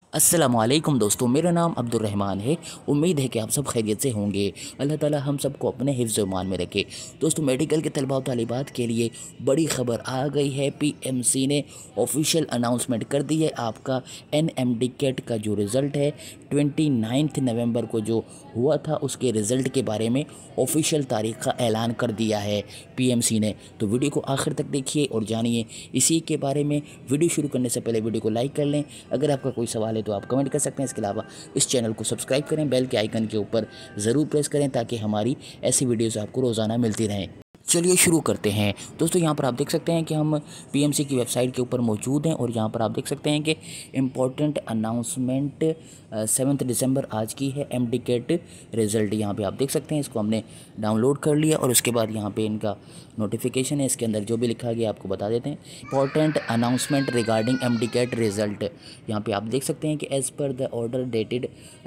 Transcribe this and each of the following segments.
अस्सलामुअलैकुम दोस्तों, मेरा नाम अब्दुर्रहमान है। उम्मीद है कि आप सब खैरियत से होंगे। अल्लाह ताला हम सबको अपने हिफ्ज़ ईमान में रखे। दोस्तों, मेडिकल के तलबा और तालिबात के लिए बड़ी ख़बर आ गई है। पीएमसी ने ऑफिशियल अनाउंसमेंट कर दी है। आपका एनएमडीकेट का जो रिज़ल्ट है 29 नवंबर को जो हुआ था, उसके रिज़ल्ट के बारे में ऑफिशियल तारीख का ऐलान कर दिया है पीएमसी ने। तो वीडियो को आखिर तक देखिए और जानिए इसी के बारे में। वीडियो शुरू करने से पहले वीडियो को लाइक कर लें। अगर आपका कोई सवाल है तो आप कमेंट कर सकते हैं। इसके अलावा इस चैनल को सब्सक्राइब करें, बेल के आइकन के ऊपर ज़रूर प्रेस करें ताकि हमारी ऐसी वीडियोज़ आपको रोज़ाना मिलती रहें। चलिए शुरू करते हैं। दोस्तों, यहाँ पर आप देख सकते हैं कि हम पीएमसी की वेबसाइट के ऊपर मौजूद हैं और यहाँ पर आप देख सकते हैं कि इम्पॉर्टेंट अनाउंसमेंट 7 दिसंबर आज की है। एमडीकेट रिज़ल्ट यहाँ पे आप देख सकते हैं। इसको हमने डाउनलोड कर लिया और उसके बाद यहाँ पे इनका नोटिफिकेशन है। इसके अंदर जो भी लिखा गया आपको बता देते हैं। Important announcement regarding MDCAT result, यहाँ पे आप देख सकते हैं कि as per the order dated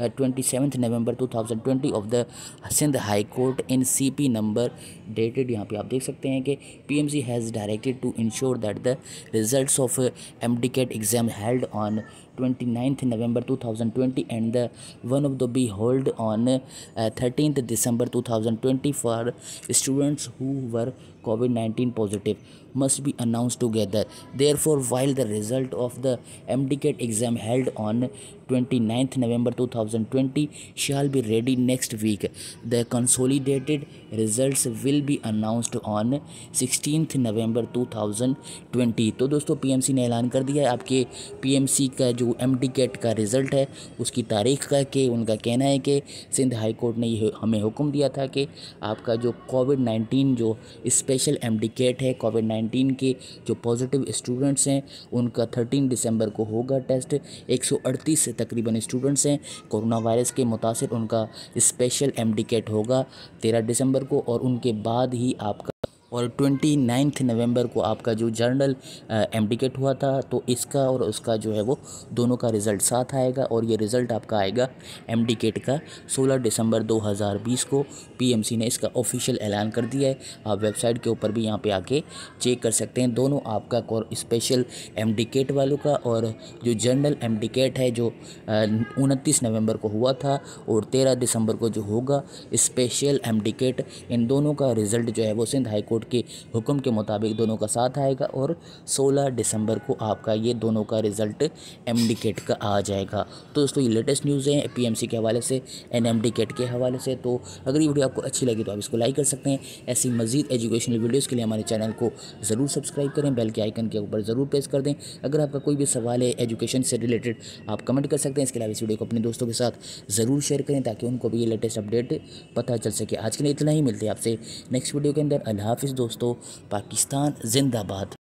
27 November 2020 of the Sindh high court in CP number dated, यहाँ पे आप देख सकते हैं कि PMC has directed to ensure that the results of MDCAT exam held on 29th November 2020 and the one of the be held on 13th December 2020 for students who were COVID-19 positive must be announced together. Therefore, while the result of the MDCAT exam held on 29th November 2020 shall be ready next week, the consolidated results will be announced on 16th November 2020। तो दोस्तों, PMC ने ऐलान कर दिया है आपके PMC का जो MDCAT का रिज़ल्ट है उसकी तारीख़ का। कि उनका कहना है कि सिंध हाई कोर्ट ने ये हमें हुक्म दिया था कि आपका जो कोविड-19 जो स्पेशल MDCAT है, कोविड-19 के जो पॉजिटिव स्टूडेंट्स हैं उनका 13 दिसंबर को होगा टेस्ट। 138 तकरीबन स्टूडेंट्स हैं कोरोना वायरस के मुतासिर, उनका स्पेशल MDCAT होगा 13 दिसंबर को। और उनके बाद ही आपका और 29 नवंबर को आपका जो जर्नल MDCAT हुआ था, तो इसका और उसका जो है वो दोनों का रिज़ल्ट साथ आएगा। और ये रिज़ल्ट आपका आएगा MDCAT का 16 दिसंबर 2020 को। PMC ने इसका ऑफिशियल ऐलान कर दिया है। आप वेबसाइट के ऊपर भी यहाँ पे आके चेक कर सकते हैं। दोनों आपका स्पेशल MDCAT वालों का और जो जर्नल MDCAT है जो 29 नवंबर को हुआ था और 13 दिसंबर को जो होगा स्पेशल MDCAT, इन दोनों का रिज़ल्ट जो है वो सिंध हाई कोर्ट के हुक्म के मुताबिक दोनों का साथ आएगा। और 16 दिसंबर को आपका ये दोनों का रिज़ल्ट MDCAT का आ जाएगा। तो दोस्तों, ये लेटेस्ट न्यूज़ है PMC के हवाले से, NMDCAT के हवाले से। तो अगर ये वीडियो आपको अच्छी लगी तो आप इसको लाइक कर सकते हैं। ऐसी मज़ीद एजुकेशनल वीडियोज़ के लिए हमारे चैनल को ज़रूर सब्सक्राइब करें, बेल के आइकन के ऊपर ज़रूर प्रेस कर दें। अगर आपका कोई भी सवाल है एजुकेशन से रिलेटेड आप कमेंट कर सकते हैं। इसके अलावा इस वीडियो को अपने दोस्तों के साथ ज़रूर शेयर करें ताकि उनको भी ये लेटेस्ट अपडेट पता चल सके। आज के लिए इतना ही, मिलते हैं आपसे नेक्स्ट वीडियो के अंदर। अल्लाह हाफ़िज़ दोस्तों। पाकिस्तान जिंदाबाद।